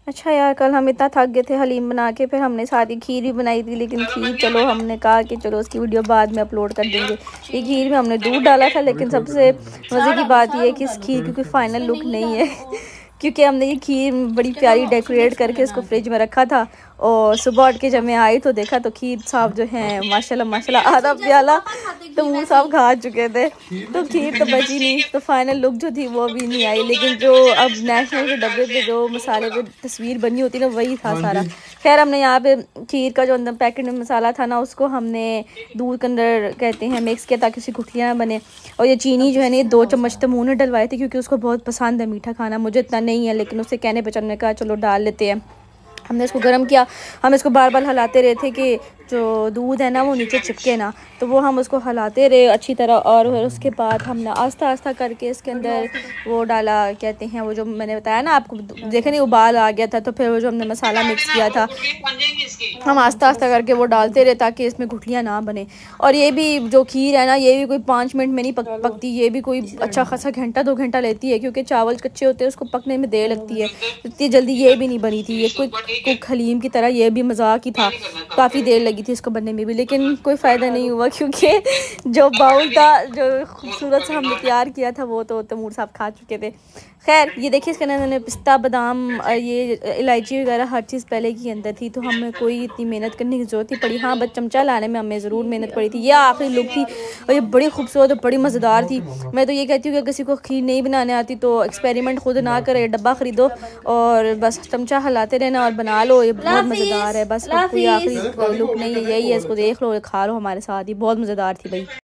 अच्छा यार, कल हम इतना थक गए थे हलीम बना के, फिर हमने सारी खीर भी बनाई थी, लेकिन खीर चलो हमने कहा कि चलो उसकी वीडियो बाद में अपलोड कर देंगे। ये खीर में हमने दूध डाला था, लेकिन सबसे मज़े की बात यह है कि इस खीर की कोई फाइनल लुक नहीं है क्योंकि हमने ये खीर बड़ी प्यारी डेकोरेट करके इसको फ्रिज में रखा था, और सुबह उठ के जब मैं आई तो देखा तो खीर साहब जो है माशाल्लाह माशाल्लाह आधा प्याला तो मुँह साहब खा चुके थे, तो खीर तो बची नहीं। तो फाइनल लुक जो थी वो भी नहीं आई, लेकिन जो अब नेशनल के डब्बे पे जो मसाले पे तस्वीर बनी होती ना वही था सारा। खैर हमने यहाँ पे खीर का जो अंदर पैकेट में मसाला था ना उसको हमने दूध के अंदर कहते हैं मिक्स किया ताकि उसकी गुठलियाँ ना बने, और ये चीनी जो है ना 2 चम्मच तो मुँह ने डलवाए थे क्योंकि उसको बहुत पसंद है मीठा खाना, मुझे इतना नहीं है, लेकिन उससे कहने पे चलने का चलो डाल लेते हैं। हमने इसको गर्म किया, हम इसको बार बार हिलाते रहे थे कि जो दूध है ना वो नीचे चिपके ना, तो वो हम उसको हिलाते रहे अच्छी तरह। और फिर उसके बाद हमने आस्ता आस्ता करके इसके अंदर वो डाला, कहते हैं वो जो मैंने बताया ना आपको, देखे नहीं उबाल आ गया था, तो फिर वो जो हमने मसाला मिक्स किया था हम आस्ता आस्ता करके वो डालते रहे ताकि इसमें गुठलियाँ ना बने। और ये भी जो खीर है ना ये भी कोई 5 मिनट में नहीं पकती, ये भी कोई अच्छा खासा घंटा 2 घंटा लेती है, क्योंकि चावल कच्चे होते हैं उसको पकने में देर लगती है। इतनी जल्दी ये भी नहीं बनी थी, ये कोई कुक हलीम की तरह ये भी मजाक ही था, काफ़ी देर लगी थी इसको बनने में भी, लेकिन कोई फ़ायदा नहीं हुआ क्योंकि जो बाउल था जो खूबसूरत से हमने तैयार किया था वो तो तैमूर साहब खा चुके थे। खैर ये देखिए इसके अंदर मैंने पिस्ता बादाम ये इलायची वगैरह हर चीज़ पहले की अंदर थी, तो हमें कोई इतनी मेहनत करने की ज़रूरत नहीं पड़ी। हाँ बस चमचा लाने में हमें ज़रूर मेहनत पड़ी थी। ये आखिरी लुक थी और ये बड़ी खूबसूरत और बड़ी मज़ेदार थी। मैं तो ये कहती हूँ कि किसी को खीर नहीं बनाने आती तो एक्सपेरिमेंट खुद ना करे, डब्बा ख़रीदो और बस चमचा हिलाते रहना और बना लो, ये बहुत मज़ेदार है। बस कोई आखिरी लुक नहीं है, यही है, इसको देख लो खा लो हमारे साथ, ही बहुत मज़ेदार थी भाई।